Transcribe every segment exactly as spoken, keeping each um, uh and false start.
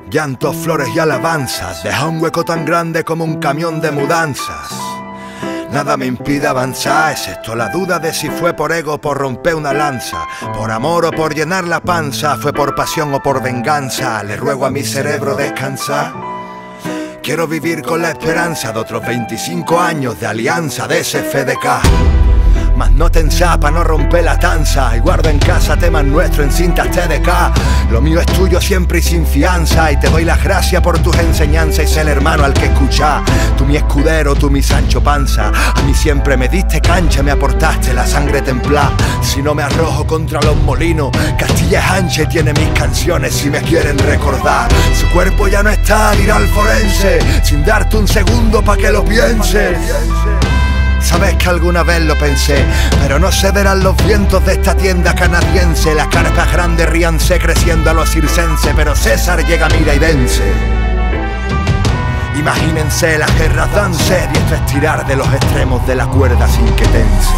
Llantos, flores y alabanzas, deja un hueco tan grande como un camión de mudanzas. Nada me impide avanzar, excepto la duda de si fue por ego o por romper una lanza, por amor o por llenar la panza, fue por pasión o por venganza. Le ruego a mi cerebro descansar. Quiero vivir con la esperanza de otros veinticinco años de alianza de ese F D K. Mas no te ensapa, no rompe la tanza, y guardo en casa temas nuestros en cintas T D K. Lo mío es tuyo siempre y sin fianza, y te doy las gracias por tus enseñanzas y ser el hermano al que escuchar. Tú mi escudero, tú mi Sancho Panza, a mí siempre me diste cancha, me aportaste la sangre templada. Si no me arrojo contra los molinos, Castilla es ancha y tiene mis canciones si me quieren recordar. Su cuerpo ya no está, dirá al forense, sin darte un segundo pa' que lo pienses. Sabes que alguna vez lo pensé, pero no cederán los vientos de esta tienda canadiense. Las carpas grandes ríanse creciendo a los circenses, pero César llega, mira y vence. Imagínense las guerras dan sed y esto es tirar de los extremos de la cuerda sin que tense.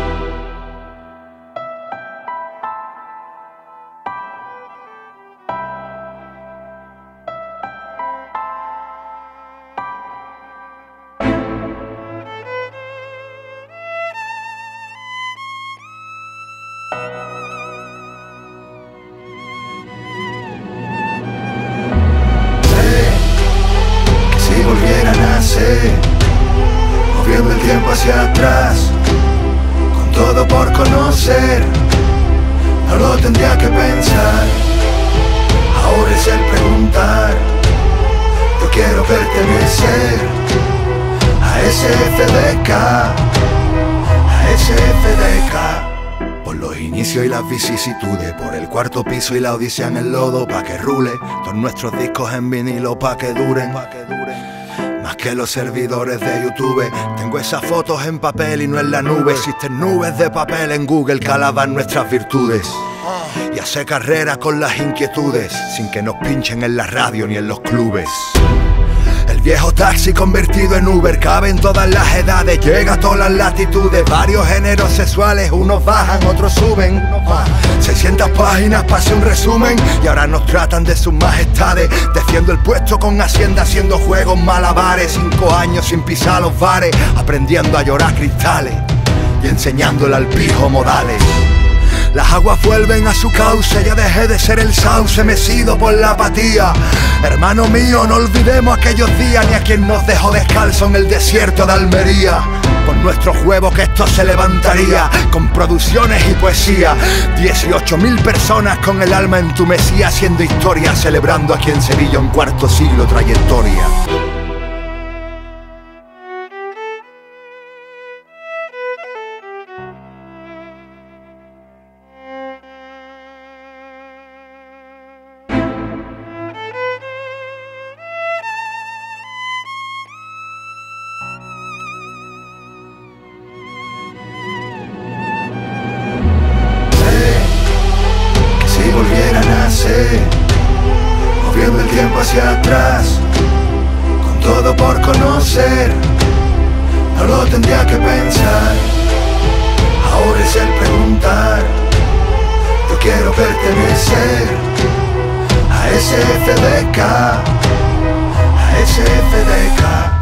Moviendo el tiempo hacia atrás, con todo por conocer, no lo tendría que pensar. Ahora es el preguntar, yo quiero pertenecer a ese F D K, a ese F D K. Por los inicios y las vicisitudes, por el cuarto piso y la odisea en el lodo, pa' que rule, todos nuestros discos en vinilo pa' que duren. Más que los servidores de YouTube, tengo esas fotos en papel y no en la nube. Existen nubes de papel en Google que alaban nuestras virtudes. Y hace carrera con las inquietudes, sin que nos pinchen en la radio ni en los clubes. El viejo taxi convertido en Uber, cabe en todas las edades, llega a todas las latitudes. Varios géneros sexuales, unos bajan, otros suben. seiscientas páginas para hacer un resumen, y ahora nos tratan de sus majestades, defiendo el puesto con Hacienda, haciendo juegos malabares. Cinco años sin pisar los bares, aprendiendo a llorar cristales y enseñándole al pijo modales. Las aguas vuelven a su cauce, ya dejé de ser el sauce mecido por la apatía. Hermano mío, no olvidemos aquellos días, ni a quien nos dejó descalzo en el desierto de Almería. Con nuestros huevos que esto se levantaría, con producciones y poesía. dieciocho mil personas con el alma entumecida, haciendo historia, celebrando aquí en Sevilla un cuarto siglo trayectoria. Moviendo el tiempo hacia atrás, con todo por conocer, no lo tendría que pensar. Ahora es el preguntar, yo quiero pertenecer a ese F D K, a ese F D K.